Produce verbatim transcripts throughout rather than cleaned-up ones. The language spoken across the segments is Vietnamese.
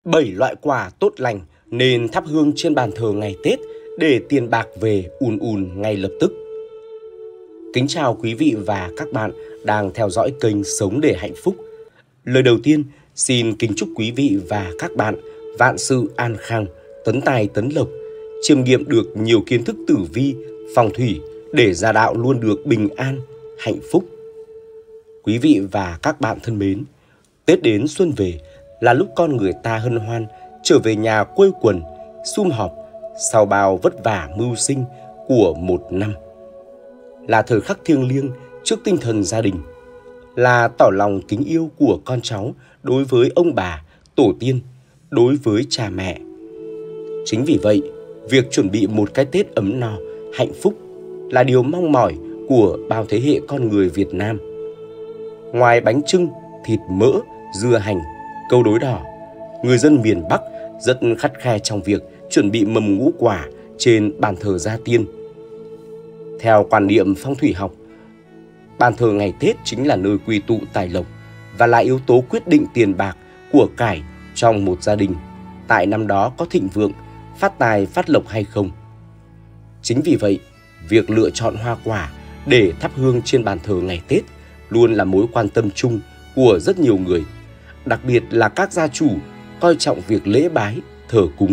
Bảy loại quả tốt lành nên thắp hương trên bàn thờ ngày Tết để tiền bạc về ùn ùn ngay lập tức. Kính chào quý vị và các bạn đang theo dõi kênh Sống để hạnh phúc. Lời đầu tiên, xin kính chúc quý vị và các bạn vạn sự an khang, tấn tài tấn lộc, chiêm nghiệm được nhiều kiến thức tử vi, phong thủy để gia đạo luôn được bình an, hạnh phúc. Quý vị và các bạn thân mến, Tết đến xuân về là lúc con người ta hân hoan trở về nhà quây quần, sum họp sau bao vất vả mưu sinh của một năm. Là thời khắc thiêng liêng trước tinh thần gia đình, là tỏ lòng kính yêu của con cháu đối với ông bà, tổ tiên, đối với cha mẹ. Chính vì vậy, việc chuẩn bị một cái Tết ấm no, hạnh phúc là điều mong mỏi của bao thế hệ con người Việt Nam. Ngoài bánh chưng, thịt mỡ, dưa hành, câu đối đỏ, người dân miền Bắc rất khắt khe trong việc chuẩn bị mầm ngũ quả trên bàn thờ gia tiên. Theo quan niệm phong thủy học, bàn thờ ngày Tết chính là nơi quy tụ tài lộc và là yếu tố quyết định tiền bạc, của cải trong một gia đình tại năm đó có thịnh vượng, phát tài phát lộc hay không. Chính vì vậy, việc lựa chọn hoa quả để thắp hương trên bàn thờ ngày Tết luôn là mối quan tâm chung của rất nhiều người, đặc biệt là các gia chủ coi trọng việc lễ bái, thờ cúng.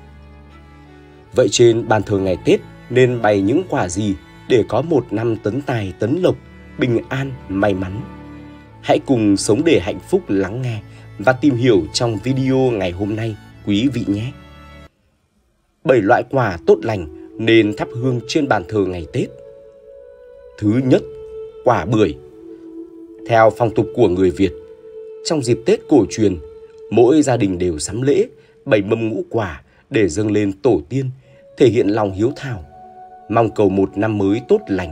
Vậy trên bàn thờ ngày Tết nên bày những quả gì để có một năm tấn tài tấn lộc, bình an, may mắn? Hãy cùng Sống để hạnh phúc lắng nghe và tìm hiểu trong video ngày hôm nay quý vị nhé. bảy loại quả tốt lành nên thắp hương trên bàn thờ ngày Tết. Thứ nhất, quả bưởi. Theo phong tục của người Việt, trong dịp Tết cổ truyền, mỗi gia đình đều sắm lễ, bày mâm ngũ quả để dâng lên tổ tiên, thể hiện lòng hiếu thảo, mong cầu một năm mới tốt lành.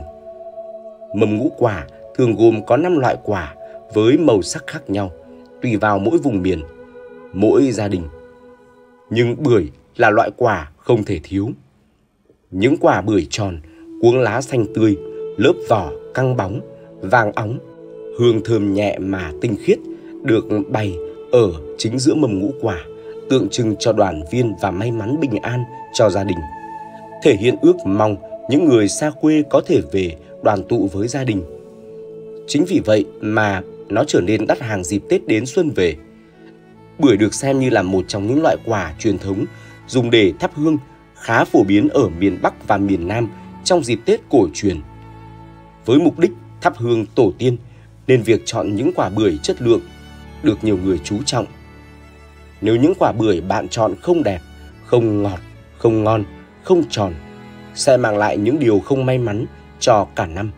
Mâm ngũ quả thường gồm có năm loại quả với màu sắc khác nhau, tùy vào mỗi vùng miền, mỗi gia đình. Nhưng bưởi là loại quả không thể thiếu. Những quả bưởi tròn, cuống lá xanh tươi, lớp vỏ căng bóng, vàng óng, hương thơm nhẹ mà tinh khiết được bày ở chính giữa mâm ngũ quả, tượng trưng cho đoàn viên và may mắn bình an cho gia đình, thể hiện ước mong những người xa quê có thể về đoàn tụ với gia đình. Chính vì vậy mà nó trở nên đắt hàng dịp Tết đến xuân về. Bưởi được xem như là một trong những loại quả truyền thống dùng để thắp hương khá phổ biến ở miền Bắc và miền Nam trong dịp Tết cổ truyền. Với mục đích thắp hương tổ tiên nên việc chọn những quả bưởi chất lượng được nhiều người chú trọng. Nếu những quả bưởi bạn chọn không đẹp, không ngọt, không ngon, không tròn, sẽ mang lại những điều không may mắn cho cả năm.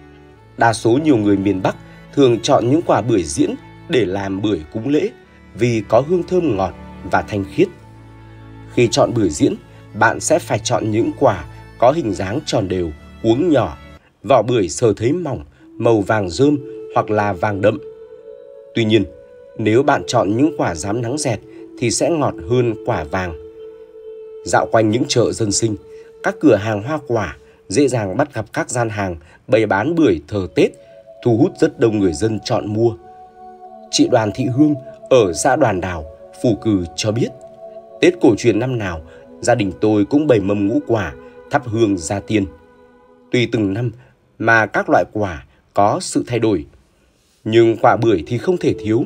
Đa số nhiều người miền Bắc thường chọn những quả bưởi diễn để làm bưởi cúng lễ vì có hương thơm ngọt và thanh khiết. Khi chọn bưởi diễn, bạn sẽ phải chọn những quả có hình dáng tròn đều, cuống nhỏ, vỏ bưởi sờ thấy mỏng, màu vàng rơm hoặc là vàng đậm. Tuy nhiên, nếu bạn chọn những quả rám nắng rẹt thì sẽ ngọt hơn quả vàng. Dạo quanh những chợ dân sinh, các cửa hàng hoa quả dễ dàng bắt gặp các gian hàng bày bán bưởi thờ Tết, thu hút rất đông người dân chọn mua. Chị Đoàn Thị Hương ở xã Đoàn Đào, Phù Cừ cho biết, Tết cổ truyền năm nào, gia đình tôi cũng bày mâm ngũ quả, thắp hương gia tiên. Tùy từng năm mà các loại quả có sự thay đổi, nhưng quả bưởi thì không thể thiếu.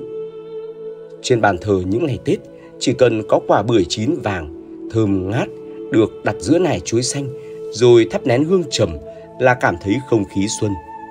Trên bàn thờ những ngày Tết, chỉ cần có quả bưởi chín vàng, thơm ngát, được đặt giữa nải chuối xanh, rồi thắp nén hương trầm là cảm thấy không khí xuân.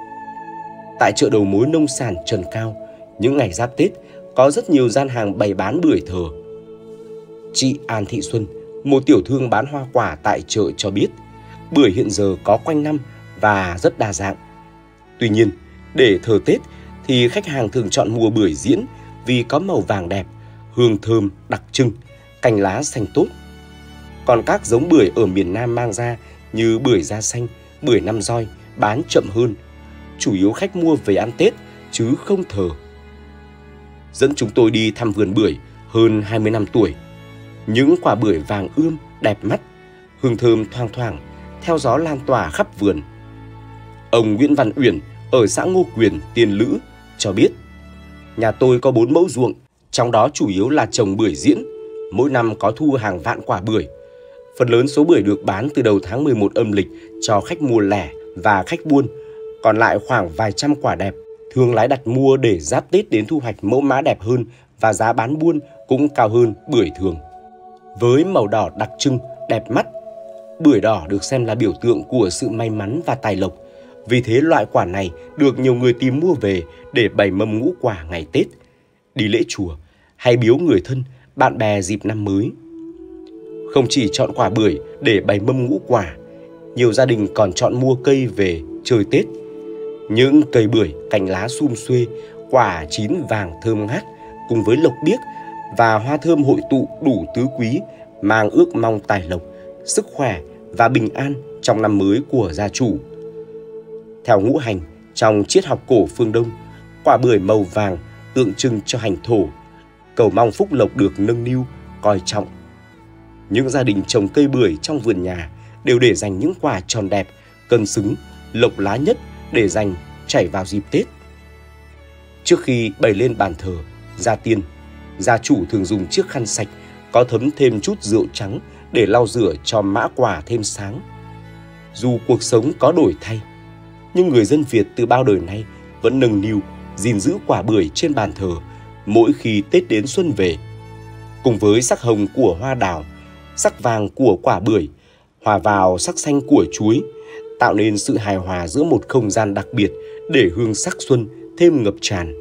Tại chợ đầu mối nông sản Trần Cao, những ngày giáp Tết, có rất nhiều gian hàng bày bán bưởi thờ. Chị An Thị Xuân, một tiểu thương bán hoa quả tại chợ cho biết, bưởi hiện giờ có quanh năm và rất đa dạng. Tuy nhiên, để thờ Tết thì khách hàng thường chọn mua bưởi diễn vì có màu vàng đẹp, hương thơm đặc trưng, cành lá xanh tốt. Còn các giống bưởi ở miền Nam mang ra như bưởi da xanh, bưởi năm roi bán chậm hơn, chủ yếu khách mua về ăn Tết chứ không thờ. Dẫn chúng tôi đi thăm vườn bưởi hơn hai mươi năm tuổi. Những quả bưởi vàng ươm, đẹp mắt, hương thơm thoang thoảng, theo gió lan tỏa khắp vườn. Ông Nguyễn Văn Uyển ở xã Ngô Quyền, Tiên Lữ cho biết, nhà tôi có bốn mẫu ruộng, trong đó chủ yếu là trồng bưởi diễn, mỗi năm có thu hàng vạn quả bưởi. Phần lớn số bưởi được bán từ đầu tháng mười một âm lịch cho khách mua lẻ và khách buôn, còn lại khoảng vài trăm quả đẹp. Thương lái đặt mua để giáp Tết đến thu hoạch mẫu mã đẹp hơn và giá bán buôn cũng cao hơn bưởi thường. Với màu đỏ đặc trưng, đẹp mắt, bưởi đỏ được xem là biểu tượng của sự may mắn và tài lộc. Vì thế loại quả này được nhiều người tìm mua về để bày mâm ngũ quả ngày Tết, đi lễ chùa hay biếu người thân, bạn bè dịp năm mới. Không chỉ chọn quả bưởi để bày mâm ngũ quả, nhiều gia đình còn chọn mua cây về chơi Tết. Những cây bưởi cành lá sum xuê, quả chín vàng thơm ngát cùng với lộc biếc và hoa thơm hội tụ đủ tứ quý, mang ước mong tài lộc, sức khỏe và bình an trong năm mới của gia chủ. Theo ngũ hành, trong triết học cổ phương Đông, quả bưởi màu vàng tượng trưng cho hành thổ, cầu mong phúc lộc được nâng niu, coi trọng. Những gia đình trồng cây bưởi trong vườn nhà đều để dành những quả tròn đẹp, cân xứng, lộc lá nhất để dành chảy vào dịp Tết. Trước khi bày lên bàn thờ, gia tiên, gia chủ thường dùng chiếc khăn sạch có thấm thêm chút rượu trắng để lau rửa cho mã quả thêm sáng. Dù cuộc sống có đổi thay, nhưng người dân Việt từ bao đời nay vẫn nâng niu, gìn giữ quả bưởi trên bàn thờ mỗi khi Tết đến xuân về. Cùng với sắc hồng của hoa đào, sắc vàng của quả bưởi, hòa vào sắc xanh của chuối, tạo nên sự hài hòa giữa một không gian đặc biệt để hương sắc xuân thêm ngập tràn.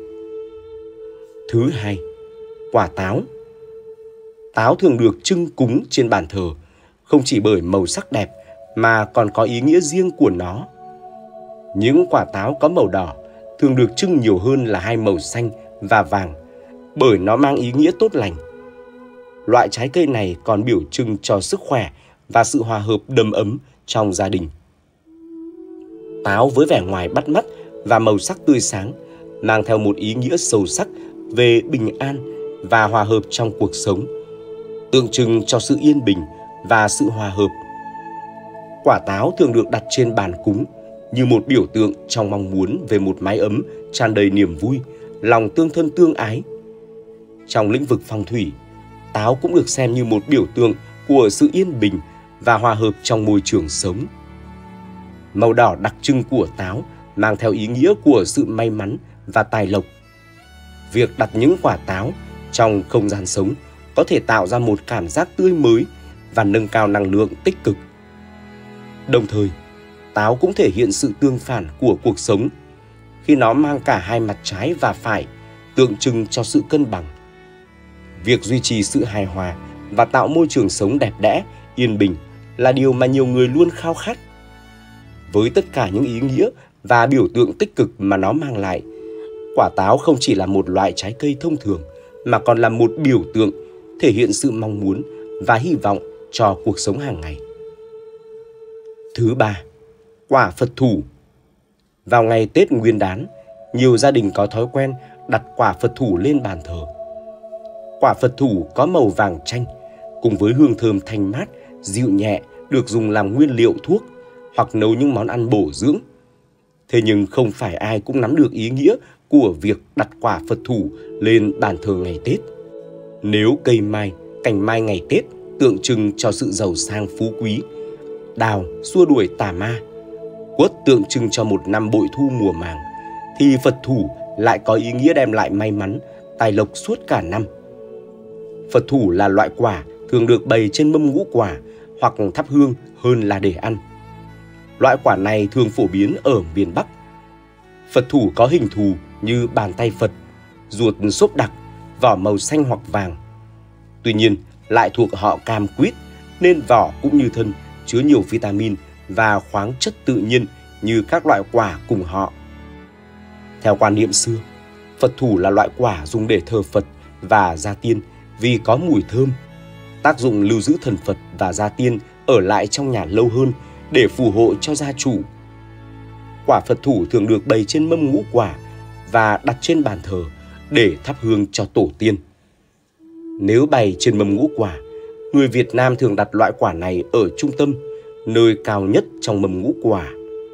Thứ hai, quả táo. Táo thường được trưng cúng trên bàn thờ, không chỉ bởi màu sắc đẹp mà còn có ý nghĩa riêng của nó. Những quả táo có màu đỏ thường được trưng nhiều hơn là hai màu xanh và vàng, bởi nó mang ý nghĩa tốt lành. Loại trái cây này còn biểu trưng cho sức khỏe và sự hòa hợp đầm ấm trong gia đình. Táo với vẻ ngoài bắt mắt và màu sắc tươi sáng, mang theo một ý nghĩa sâu sắc về bình an và hòa hợp trong cuộc sống, tượng trưng cho sự yên bình và sự hòa hợp. Quả táo thường được đặt trên bàn cúng như một biểu tượng trong mong muốn về một mái ấm tràn đầy niềm vui, lòng tương thân tương ái. Trong lĩnh vực phong thủy, táo cũng được xem như một biểu tượng của sự yên bình và hòa hợp trong môi trường sống. Màu đỏ đặc trưng của táo mang theo ý nghĩa của sự may mắn và tài lộc. Việc đặt những quả táo trong không gian sống có thể tạo ra một cảm giác tươi mới và nâng cao năng lượng tích cực. Đồng thời, táo cũng thể hiện sự tương phản của cuộc sống khi nó mang cả hai mặt trái và phải, tượng trưng cho sự cân bằng. Việc duy trì sự hài hòa và tạo môi trường sống đẹp đẽ, yên bình là điều mà nhiều người luôn khao khát. Với tất cả những ý nghĩa và biểu tượng tích cực mà nó mang lại, quả táo không chỉ là một loại trái cây thông thường mà còn là một biểu tượng thể hiện sự mong muốn và hy vọng cho cuộc sống hàng ngày. Thứ ba, quả Phật thủ. Vào ngày Tết Nguyên đán, nhiều gia đình có thói quen đặt quả Phật thủ lên bàn thờ. Quả Phật thủ có màu vàng chanh, cùng với hương thơm thanh mát, dịu nhẹ, được dùng làm nguyên liệu thuốc hoặc nấu những món ăn bổ dưỡng. Thế nhưng không phải ai cũng nắm được ý nghĩa của việc đặt quả Phật thủ lên bàn thờ ngày Tết. Nếu cây mai, cành mai ngày Tết tượng trưng cho sự giàu sang phú quý, đào xua đuổi tà ma, quất tượng trưng cho một năm bội thu mùa màng, thì Phật thủ lại có ý nghĩa đem lại may mắn, tài lộc suốt cả năm. Phật thủ là loại quả thường được bày trên mâm ngũ quả hoặc thắp hương hơn là để ăn. Loại quả này thường phổ biến ở miền Bắc. Phật thủ có hình thù như bàn tay Phật, ruột xốp đặc, vỏ màu xanh hoặc vàng. Tuy nhiên, lại thuộc họ cam quýt nên vỏ cũng như thân chứa nhiều vitamin và khoáng chất tự nhiên như các loại quả cùng họ. Theo quan niệm xưa, Phật thủ là loại quả dùng để thờ Phật và gia tiên vì có mùi thơm, tác dụng lưu giữ thần Phật và gia tiên ở lại trong nhà lâu hơn để phù hộ cho gia chủ. Quả Phật thủ thường được bày trên mâm ngũ quả và đặt trên bàn thờ để thắp hương cho tổ tiên. Nếu bày trên mâm ngũ quả, người Việt Nam thường đặt loại quả này ở trung tâm, nơi cao nhất trong mâm ngũ quả.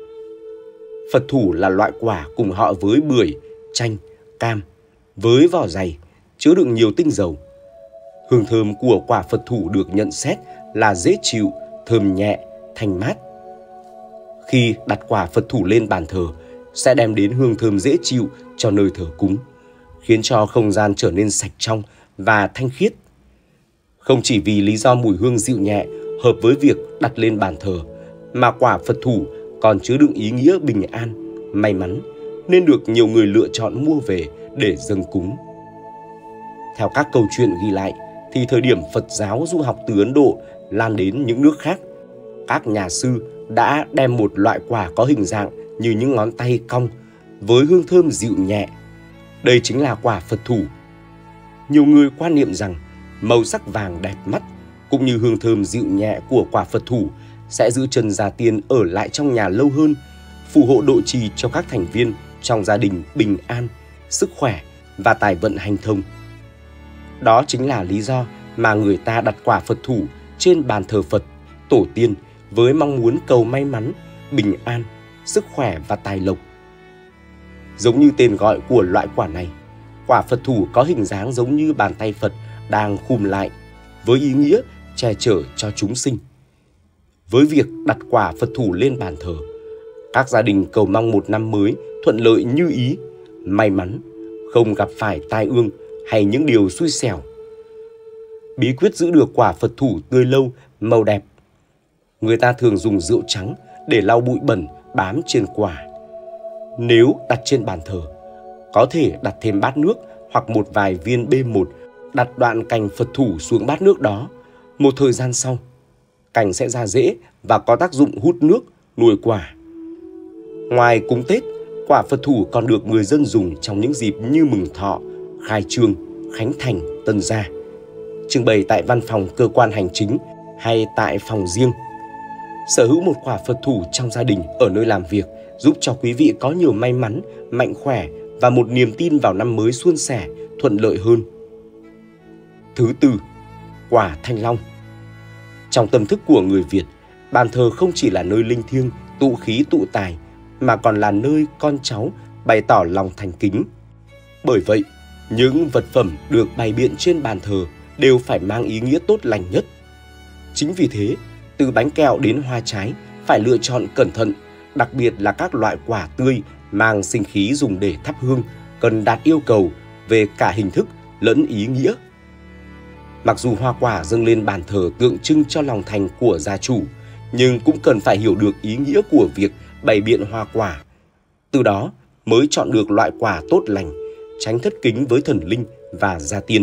Phật thủ là loại quả cùng họ với bưởi, chanh, cam, với vỏ dày, chứa đựng nhiều tinh dầu. Hương thơm của quả Phật thủ được nhận xét là dễ chịu, thơm nhẹ, thanh mát. Khi đặt quả Phật thủ lên bàn thờ, sẽ đem đến hương thơm dễ chịu cho nơi thờ cúng, khiến cho không gian trở nên sạch trong và thanh khiết. Không chỉ vì lý do mùi hương dịu nhẹ hợp với việc đặt lên bàn thờ, mà quả Phật thủ còn chứa đựng ý nghĩa bình an, may mắn, nên được nhiều người lựa chọn mua về để dâng cúng. Theo các câu chuyện ghi lại, thì thời điểm Phật giáo du học từ Ấn Độ lan đến những nước khác, các nhà sư đã đem một loại quả có hình dạng như những ngón tay cong với hương thơm dịu nhẹ. Đây chính là quả Phật thủ. Nhiều người quan niệm rằng màu sắc vàng đẹp mắt cũng như hương thơm dịu nhẹ của quả Phật thủ sẽ giữ chân gia tiên ở lại trong nhà lâu hơn, phù hộ độ trì cho các thành viên trong gia đình bình an, sức khỏe và tài vận hanh thông. Đó chính là lý do mà người ta đặt quả Phật thủ trên bàn thờ Phật, tổ tiên với mong muốn cầu may mắn, bình an, sức khỏe và tài lộc. Giống như tên gọi của loại quả này, quả Phật thủ có hình dáng giống như bàn tay Phật đang khum lại, với ý nghĩa che chở cho chúng sinh. Với việc đặt quả Phật thủ lên bàn thờ, các gia đình cầu mong một năm mới thuận lợi như ý, may mắn, không gặp phải tai ương hay những điều xui xẻo. Bí quyết giữ được quả Phật thủ tươi lâu, màu đẹp. Người ta thường dùng rượu trắng để lau bụi bẩn bám trên quả. Nếu đặt trên bàn thờ, có thể đặt thêm bát nước hoặc một vài viên B một, đặt đoạn cành Phật thủ xuống bát nước đó. Một thời gian sau, cành sẽ ra rễ và có tác dụng hút nước, nuôi quả. Ngoài cúng Tết, quả Phật thủ còn được người dân dùng trong những dịp như mừng thọ, khai trương, khánh thành, tân gia, trưng bày tại văn phòng cơ quan hành chính hay tại phòng riêng. Sở hữu một quả Phật thủ trong gia đình ở nơi làm việc giúp cho quý vị có nhiều may mắn, mạnh khỏe và một niềm tin vào năm mới suôn sẻ, thuận lợi hơn. Thứ tư, quả thanh long. Trong tâm thức của người Việt, bàn thờ không chỉ là nơi linh thiêng, tụ khí tụ tài, mà còn là nơi con cháu bày tỏ lòng thành kính. Bởi vậy, những vật phẩm được bày biện trên bàn thờ đều phải mang ý nghĩa tốt lành nhất. Chính vì thế, từ bánh kẹo đến hoa trái phải lựa chọn cẩn thận, đặc biệt là các loại quả tươi mang sinh khí dùng để thắp hương cần đạt yêu cầu về cả hình thức lẫn ý nghĩa. Mặc dù hoa quả dâng lên bàn thờ tượng trưng cho lòng thành của gia chủ, nhưng cũng cần phải hiểu được ý nghĩa của việc bày biện hoa quả. Từ đó mới chọn được loại quả tốt lành, tránh thất kính với thần linh và gia tiên.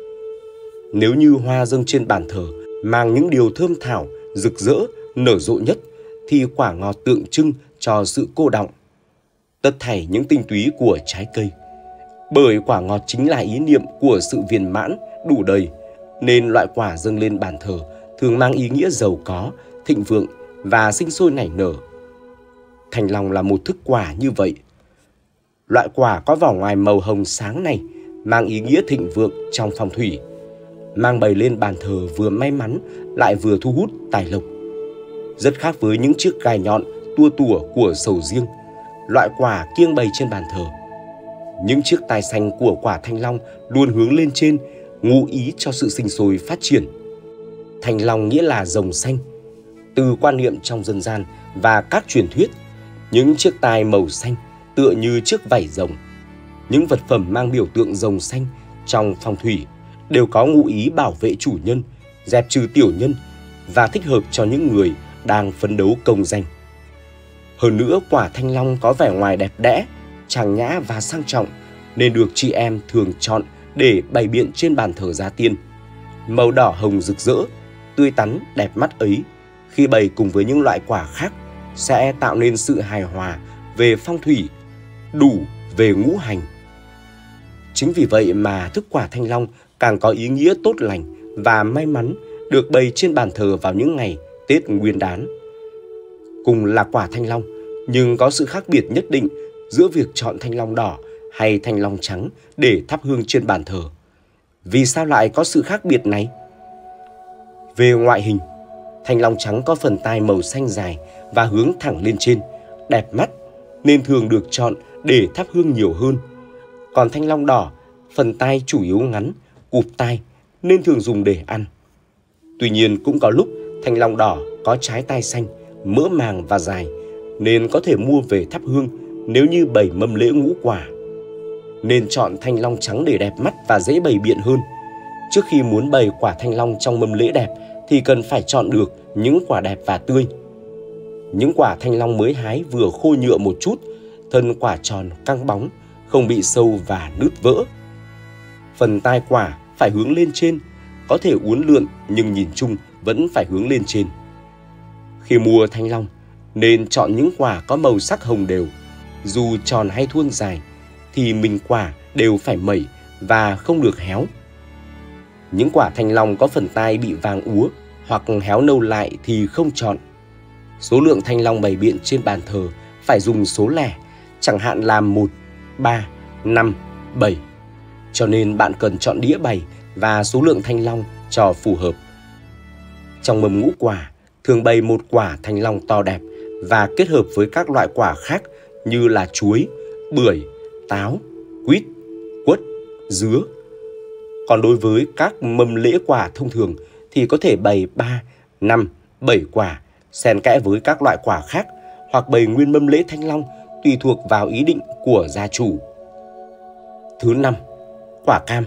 Nếu như hoa dâng trên bàn thờ mang những điều thơm thảo, rực rỡ, nở rộ nhất, thì quả ngọt tượng trưng cho sự cô đọng, tất thảy những tinh túy của trái cây. Bởi quả ngọt chính là ý niệm của sự viên mãn, đủ đầy, nên loại quả dâng lên bàn thờ thường mang ý nghĩa giàu có, thịnh vượng và sinh sôi nảy nở. Thanh long là một thức quả như vậy. Loại quả có vỏ ngoài màu hồng sáng này mang ý nghĩa thịnh vượng trong phong thủy, mang bày lên bàn thờ vừa may mắn lại vừa thu hút tài lộc. Rất khác với những chiếc gai nhọn tua tủa của sầu riêng, loại quả kiêng bày trên bàn thờ. Những chiếc tai xanh của quả thanh long luôn hướng lên trên, ngụ ý cho sự sinh sôi phát triển. Thanh long nghĩa là rồng xanh. Từ quan niệm trong dân gian và các truyền thuyết, những chiếc tai màu xanh tựa như chiếc vảy rồng. Những vật phẩm mang biểu tượng rồng xanh trong phong thủy đều có ngụ ý bảo vệ chủ nhân, dẹp trừ tiểu nhân và thích hợp cho những người đang phấn đấu công danh. Hơn nữa, quả thanh long có vẻ ngoài đẹp đẽ, trang nhã và sang trọng, nên được chị em thường chọn để bày biện trên bàn thờ gia tiên. Màu đỏ hồng rực rỡ, tươi tắn, đẹp mắt ấy, khi bày cùng với những loại quả khác, sẽ tạo nên sự hài hòa về phong thủy, đủ về ngũ hành. Chính vì vậy mà thức quả thanh long càng có ý nghĩa tốt lành và may mắn, được bày trên bàn thờ vào những ngày Tết Nguyên đán. Cùng là quả thanh long, nhưng có sự khác biệt nhất định giữa việc chọn thanh long đỏ hay thanh long trắng để thắp hương trên bàn thờ. Vì sao lại có sự khác biệt này? Về ngoại hình, thanh long trắng có phần tai màu xanh dài và hướng thẳng lên trên, đẹp mắt, nên thường được chọn để thắp hương nhiều hơn. Còn thanh long đỏ, phần tai chủ yếu ngắn, cụp tai, nên thường dùng để ăn. Tuy nhiên cũng có lúc thanh long đỏ có trái tai xanh, mỡ màng và dài, nên có thể mua về thắp hương nếu như bày mâm lễ ngũ quả. Nên chọn thanh long trắng để đẹp mắt và dễ bày biện hơn. Trước khi muốn bày quả thanh long trong mâm lễ đẹp thì cần phải chọn được những quả đẹp và tươi. Những quả thanh long mới hái vừa khô nhựa một chút, thân quả tròn căng bóng, không bị sâu và nứt vỡ. Phần tai quả phải hướng lên trên, có thể uốn lượn nhưng nhìn chung vẫn phải hướng lên trên. Khi mua thanh long, nên chọn những quả có màu sắc hồng đều, dù tròn hay thuôn dài, thì mình quả đều phải mẩy và không được héo. Những quả thanh long có phần tai bị vàng úa hoặc héo nâu lại thì không chọn. Số lượng thanh long bày biện trên bàn thờ phải dùng số lẻ, chẳng hạn là một, ba, năm, bảy. Cho nên bạn cần chọn đĩa bày và số lượng thanh long cho phù hợp. Trong mâm ngũ quả, thường bày một quả thanh long to đẹp và kết hợp với các loại quả khác như là chuối, bưởi, táo, quýt, quất, dứa. Còn đối với các mâm lễ quả thông thường thì có thể bày ba, năm, bảy quả xen kẽ với các loại quả khác, hoặc bày nguyên mâm lễ thanh long tùy thuộc vào ý định của gia chủ. Thứ năm, quả cam.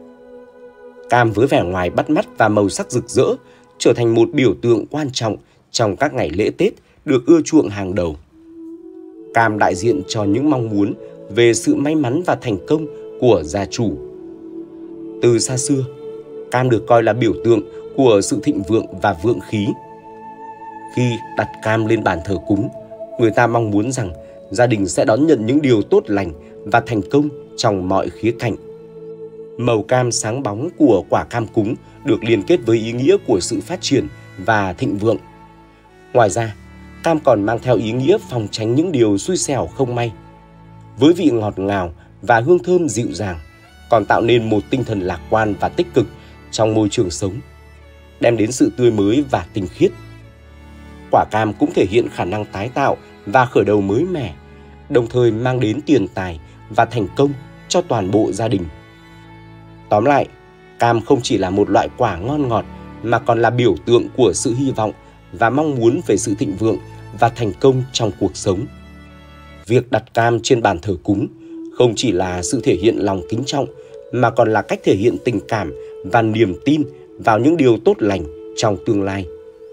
Cam với vẻ ngoài bắt mắt và màu sắc rực rỡ trở thành một biểu tượng quan trọng trong các ngày lễ Tết, được ưa chuộng hàng đầu. Cam đại diện cho những mong muốn về sự may mắn và thành công của gia chủ. Từ xa xưa, cam được coi là biểu tượng của sự thịnh vượng và vượng khí. Khi đặt cam lên bàn thờ cúng, người ta mong muốn rằng gia đình sẽ đón nhận những điều tốt lành và thành công trong mọi khía cạnh. Màu cam sáng bóng của quả cam cúng được liên kết với ý nghĩa của sự phát triển và thịnh vượng. Ngoài ra, cam còn mang theo ý nghĩa phòng tránh những điều xui xẻo không may. Với vị ngọt ngào và hương thơm dịu dàng, còn tạo nên một tinh thần lạc quan và tích cực trong môi trường sống, đem đến sự tươi mới và tinh khiết. Quả cam cũng thể hiện khả năng tái tạo và khởi đầu mới mẻ, đồng thời mang đến tiền tài và thành công cho toàn bộ gia đình. Tóm lại, cam không chỉ là một loại quả ngon ngọt mà còn là biểu tượng của sự hy vọng và mong muốn về sự thịnh vượng và thành công trong cuộc sống. Việc đặt cam trên bàn thờ cúng không chỉ là sự thể hiện lòng kính trọng mà còn là cách thể hiện tình cảm và niềm tin vào những điều tốt lành trong tương lai.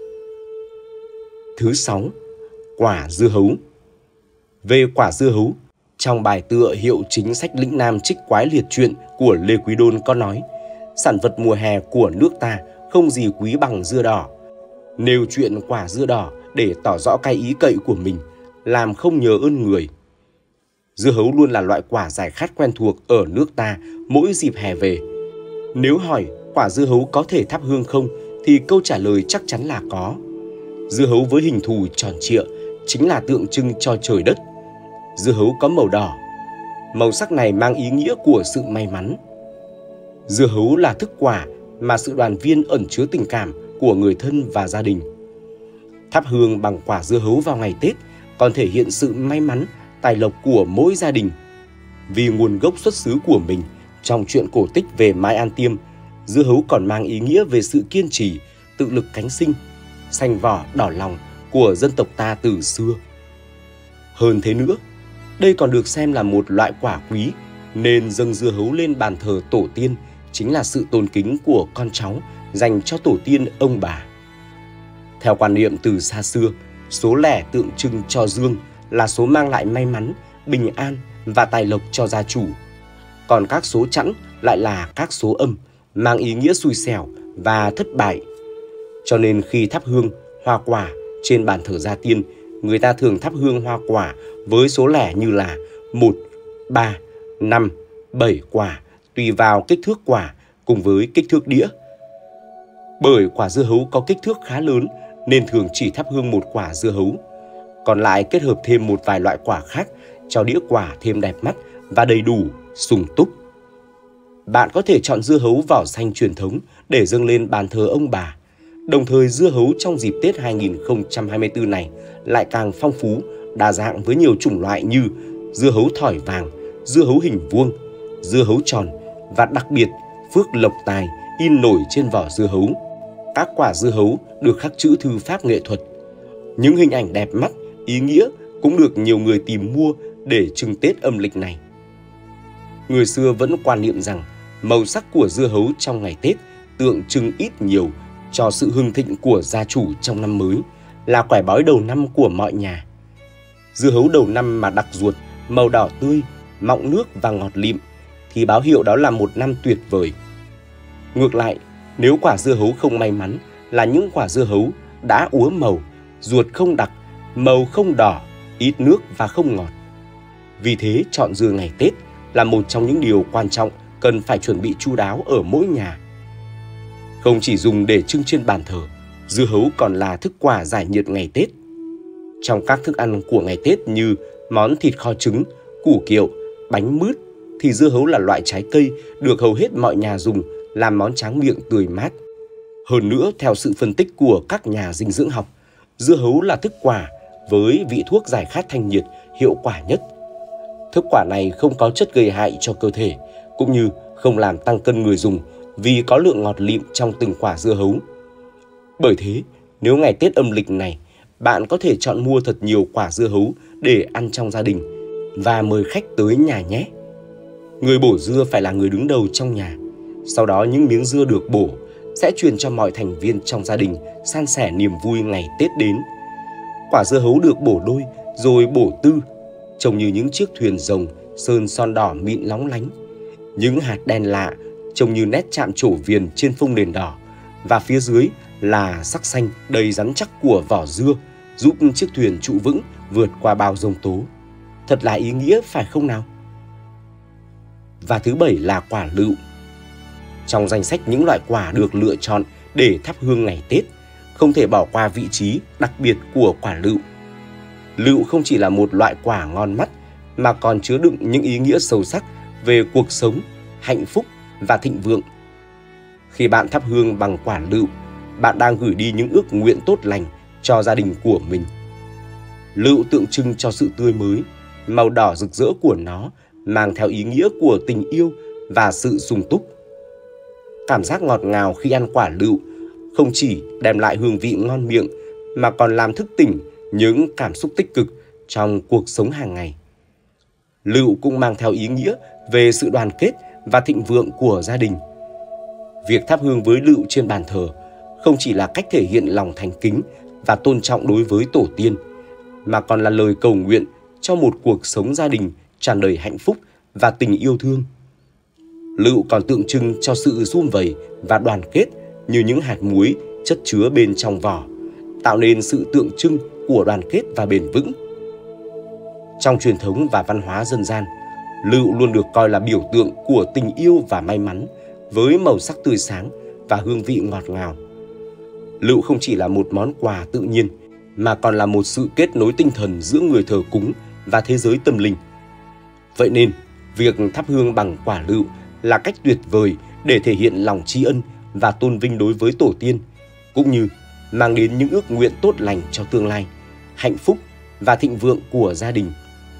Thứ sáu, quả dưa hấu. Về quả dưa hấu, trong bài tựa Hiệu Chính Sách Lĩnh Nam Trích Quái Liệt Truyện của Lê Quý Đôn có nói: sản vật mùa hè của nước ta không gì quý bằng dưa đỏ. Nêu chuyện quả dưa đỏ để tỏ rõ cái ý cậy của mình, làm không nhớ ơn người. Dưa hấu luôn là loại quả giải khát quen thuộc ở nước ta mỗi dịp hè về. Nếu hỏi quả dưa hấu có thể thắp hương không thì câu trả lời chắc chắn là có. Dưa hấu với hình thù tròn trịa chính là tượng trưng cho trời đất. Dưa hấu có màu đỏ. Màu sắc này mang ý nghĩa của sự may mắn. Dưa hấu là thức quả mà sự đoàn viên ẩn chứa tình cảm của người thân và gia đình. Thắp hương bằng quả dưa hấu vào ngày Tết còn thể hiện sự may mắn, tài lộc của mỗi gia đình. Vì nguồn gốc xuất xứ của mình, trong truyện cổ tích về Mai An Tiêm, dưa hấu còn mang ý nghĩa về sự kiên trì, tự lực cánh sinh, xanh vỏ đỏ lòng của dân tộc ta từ xưa. Hơn thế nữa, đây còn được xem là một loại quả quý, nên dâng dưa hấu lên bàn thờ tổ tiên chính là sự tôn kính của con cháu dành cho tổ tiên ông bà. Theo quan niệm từ xa xưa, số lẻ tượng trưng cho dương là số mang lại may mắn, bình an và tài lộc cho gia chủ. Còn các số chẵn lại là các số âm, mang ý nghĩa xui xẻo và thất bại. Cho nên khi thắp hương, hoa quả trên bàn thờ gia tiên, người ta thường thắp hương hoa quả với số lẻ như là một, ba, năm, bảy quả, tùy vào kích thước quả cùng với kích thước đĩa. Bởi quả dưa hấu có kích thước khá lớn nên thường chỉ thắp hương một quả dưa hấu. Còn lại kết hợp thêm một vài loại quả khác cho đĩa quả thêm đẹp mắt và đầy đủ, sung túc. Bạn có thể chọn dưa hấu vỏ xanh truyền thống để dâng lên bàn thờ ông bà. Đồng thời dưa hấu trong dịp Tết hai nghìn không trăm hai mươi tư này lại càng phong phú, đa dạng với nhiều chủng loại như dưa hấu thỏi vàng, dưa hấu hình vuông, dưa hấu tròn và đặc biệt phước lộc tài in nổi trên vỏ dưa hấu. Các quả dưa hấu được khắc chữ thư pháp nghệ thuật. Những hình ảnh đẹp mắt, ý nghĩa cũng được nhiều người tìm mua để trưng Tết âm lịch này. Người xưa vẫn quan niệm rằng màu sắc của dưa hấu trong ngày Tết tượng trưng ít nhiều cho sự hưng thịnh của gia chủ trong năm mới, là quẻ bói đầu năm của mọi nhà. Dưa hấu đầu năm mà đặc ruột, màu đỏ tươi, mọng nước và ngọt lịm thì báo hiệu đó là một năm tuyệt vời. Ngược lại, nếu quả dưa hấu không may mắn là những quả dưa hấu đã úa màu, ruột không đặc, màu không đỏ, ít nước và không ngọt. Vì thế, chọn dưa ngày Tết là một trong những điều quan trọng cần phải chuẩn bị chu đáo ở mỗi nhà. Không chỉ dùng để trưng trên bàn thờ, dưa hấu còn là thức quà giải nhiệt ngày Tết. Trong các thức ăn của ngày Tết như món thịt kho trứng, củ kiệu, bánh mứt, thì dưa hấu là loại trái cây được hầu hết mọi nhà dùng làm món tráng miệng tươi mát. Hơn nữa, theo sự phân tích của các nhà dinh dưỡng học, dưa hấu là thức quả với vị thuốc giải khát thanh nhiệt hiệu quả nhất. Thức quả này không có chất gây hại cho cơ thể, cũng như không làm tăng cân người dùng vì có lượng ngọt lịm trong từng quả dưa hấu. Bởi thế, nếu ngày Tết âm lịch này, bạn có thể chọn mua thật nhiều quả dưa hấu để ăn trong gia đình và mời khách tới nhà nhé. Người bổ dưa phải là người đứng đầu trong nhà. Sau đó những miếng dưa được bổ sẽ truyền cho mọi thành viên trong gia đình san sẻ niềm vui ngày Tết đến. Quả dưa hấu được bổ đôi rồi bổ tư, trông như những chiếc thuyền rồng sơn son đỏ mịn lóng lánh. Những hạt đen lạ trông như nét chạm trổ viền trên phông nền đỏ, và phía dưới là sắc xanh đầy rắn chắc của vỏ dưa, giúp chiếc thuyền trụ vững vượt qua bao giông tố. Thật là ý nghĩa phải không nào? Và thứ bảy là quả lựu. Trong danh sách những loại quả được lựa chọn để thắp hương ngày Tết, không thể bỏ qua vị trí đặc biệt của quả lựu. Lựu không chỉ là một loại quả ngon mắt mà còn chứa đựng những ý nghĩa sâu sắc về cuộc sống, hạnh phúc và thịnh vượng. Khi bạn thắp hương bằng quả lựu, bạn đang gửi đi những ước nguyện tốt lành cho gia đình của mình. Lựu tượng trưng cho sự tươi mới, màu đỏ rực rỡ của nó mang theo ý nghĩa của tình yêu và sự sung túc. Cảm giác ngọt ngào khi ăn quả lựu không chỉ đem lại hương vị ngon miệng mà còn làm thức tỉnh những cảm xúc tích cực trong cuộc sống hàng ngày. Lựu cũng mang theo ý nghĩa về sự đoàn kết và thịnh vượng của gia đình. Việc thắp hương với lựu trên bàn thờ không chỉ là cách thể hiện lòng thành kính và tôn trọng đối với tổ tiên, mà còn là lời cầu nguyện cho một cuộc sống gia đình tràn đầy hạnh phúc và tình yêu thương. Lựu còn tượng trưng cho sự sum vầy và đoàn kết như những hạt muối chất chứa bên trong vỏ, tạo nên sự tượng trưng của đoàn kết và bền vững. Trong truyền thống và văn hóa dân gian, lựu luôn được coi là biểu tượng của tình yêu và may mắn, với màu sắc tươi sáng và hương vị ngọt ngào. Lựu không chỉ là một món quà tự nhiên, mà còn là một sự kết nối tinh thần giữa người thờ cúng và thế giới tâm linh. Vậy nên, việc thắp hương bằng quả lựu là cách tuyệt vời để thể hiện lòng tri ân và tôn vinh đối với tổ tiên, cũng như mang đến những ước nguyện tốt lành cho tương lai, hạnh phúc và thịnh vượng của gia đình.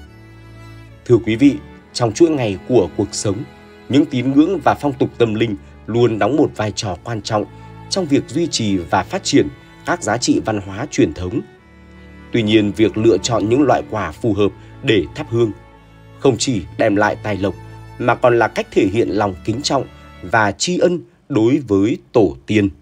Thưa quý vị, trong chuỗi ngày của cuộc sống, những tín ngưỡng và phong tục tâm linh luôn đóng một vai trò quan trọng trong việc duy trì và phát triển các giá trị văn hóa truyền thống. Tuy nhiên, việc lựa chọn những loại quả phù hợp để thắp hương không chỉ đem lại tài lộc mà còn là cách thể hiện lòng kính trọng và tri ân đối với tổ tiên.